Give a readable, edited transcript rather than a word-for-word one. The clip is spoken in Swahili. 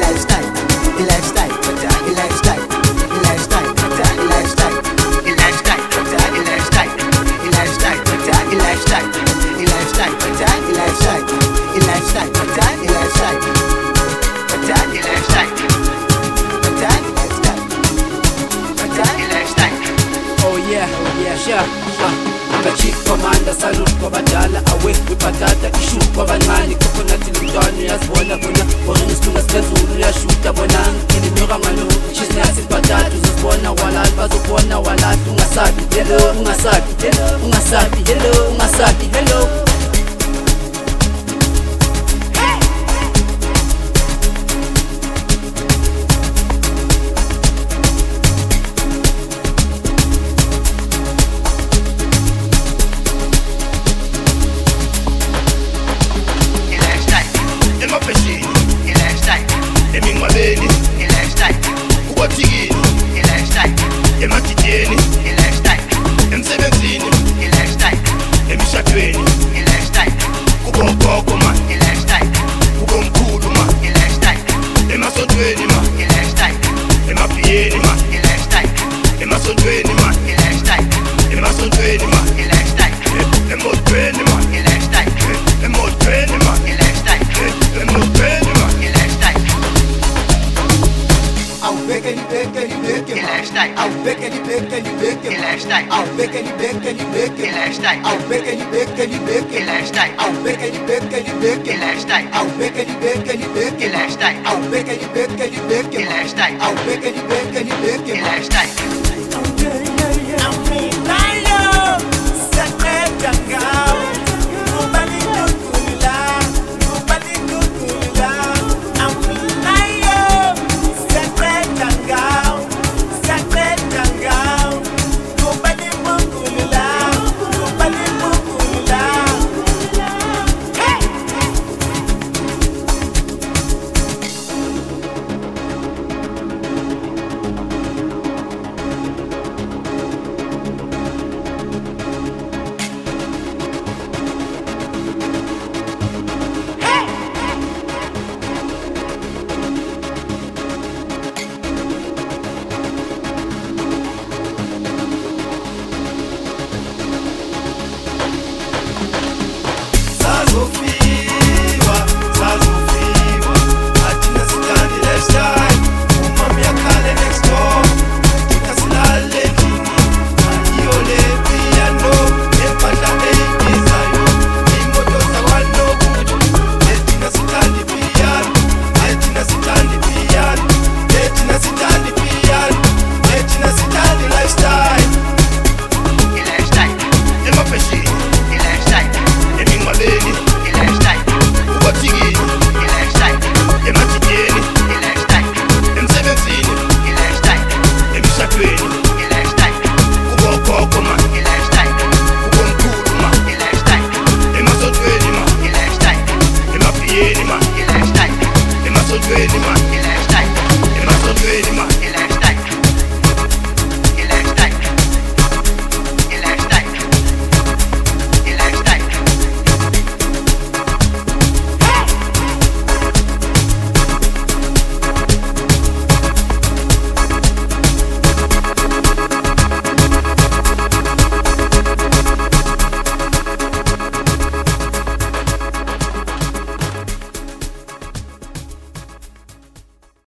lifestyle, lifestyle, lifestyle, lifestyle, lifestyle, lifestyle, lifestyle, lifestyle, lifestyle, Oh yeah, sure. I'm a chief commander, salute kwabadala away wipatata ishoot kwabancane coconut limntwana yazibona bona bona isikhunga siphezulu uyashuta bona ngilinyuka ngalo chisnasi patata uzibona walala bazobona walala ungasabi hello ungasabi hello ungasabi hello ungasabi hello. Ematiteni, emsebenzini, emishadweni, kubomgogo man, kubomkhulu man, emasontweni man, emabhiyeni man, emasontweni man, emasontweni man, emotweni man, emotweni man, emotweni man. I'll beg any beg any beg him. I'll beg any beg any beg him. I'll beg any beg any beg him. I'll beg any beg any beg him. I'll beg any beg any beg him. I'll beg any beg any beg him. I'll beg any beg any beg him. I'll beg any beg any beg him.